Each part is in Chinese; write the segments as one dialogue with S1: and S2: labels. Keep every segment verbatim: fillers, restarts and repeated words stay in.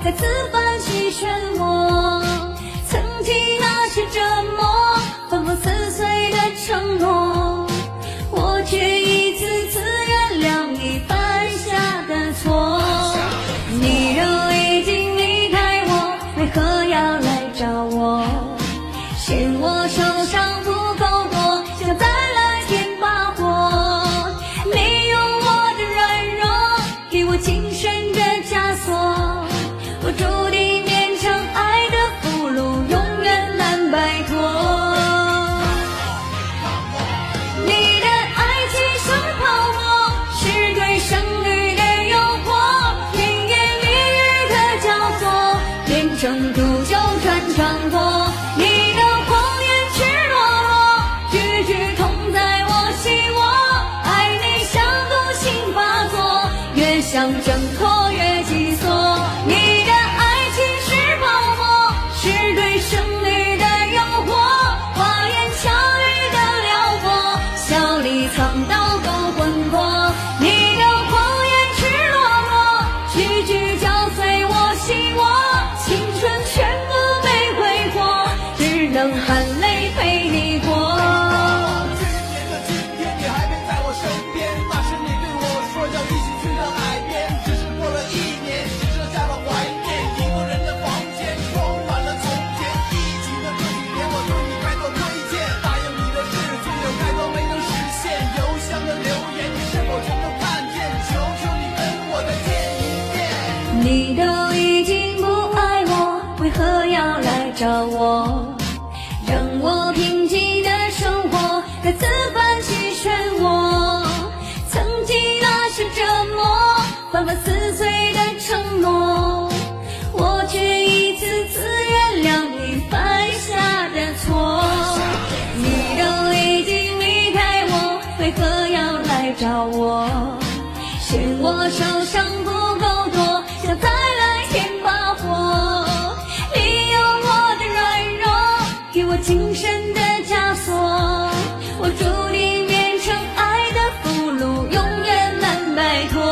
S1: 再次反击漩涡。曾经那些折磨，反复撕碎的承诺，我却一次次原谅你犯下的错。你都已经离开我，为何要来找我？嫌我受伤不够多，想再来添把火。利用我的软弱，给我轻生的枷锁，我注定变成爱的俘虏，永远难摆脱。你的爱情像泡沫，是对胜利的诱惑，甜言蜜语的交错，变成毒酒穿肠过。你的谎言赤裸裸，句句痛在我心窝，爱你像毒性发作，越想挣脱越急缩。你的爱情是泡沫，是对胜利的诱惑，花言巧语的撩拨，笑里藏刀够魂魄。你的谎言赤裸裸，句句嚼碎我心窝，青春全部被挥霍，只能含泪陪你过。
S2: 去年的今天你还陪在我身边，那时你对我说要一起去到海边，只是过了一年，只剩下了怀念。一个人的房间装满了从前，一起的对联，我对你该多推荐。答应你的事情有太多没能实现，邮箱的留言你是否全都看见？求求你跟我再见一面。
S1: 你都已经不爱我，为何要来找我？让我平静的生活再次泛起漩涡。曾经那些折磨，反复撕碎的承诺，我却一次次原谅你犯下的错。你都已经离开我，为何要来找我？嫌我受伤不够多，想再来添把火。利用我的软弱，给我轻生的枷锁，我注定变成爱的俘虏，永远难摆脱。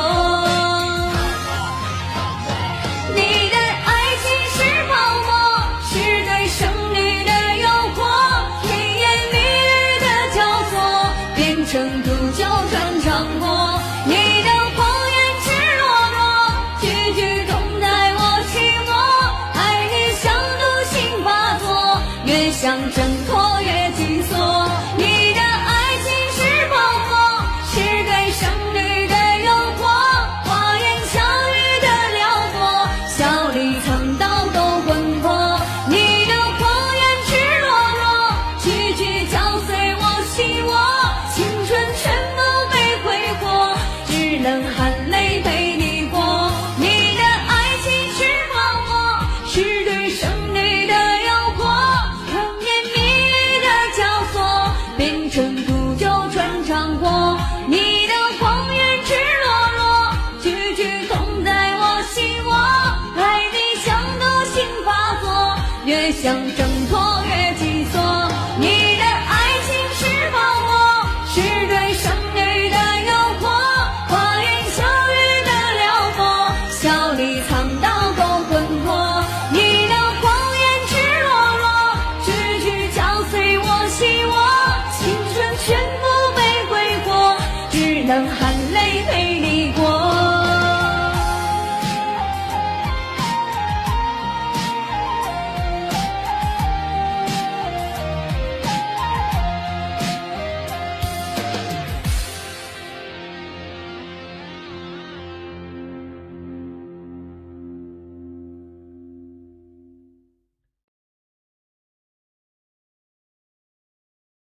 S1: 你的爱情是泡沫，是对胜利的诱惑，甜言蜜语的交错，变成毒酒穿肠过。你的谎言赤裸裸，句句痛在我心窝，爱你像毒性发作，越想挣脱越紧缩。你的爱情是泡沫，是对胜利的诱惑，花言巧语的撩拨，笑里藏刀够魂魄。你的谎言赤裸裸，句句嚼碎我心窝，青春全部被挥霍，只能含泪陪你过。你的爱情是泡沫，是对胜利的诱惑，甜言蜜语的交错，变成毒酒穿肠过。你的谎言赤裸裸，句句痛在我心窝，爱你像毒性发作，越想挣脱越急缩。你的爱情是泡沫，是对胜利的诱惑，花言巧语的撩拨，笑里藏刀够魂魄。你的谎言赤裸裸，句句嚼碎我心窝，青春全部被挥霍，只能含泪陪你过。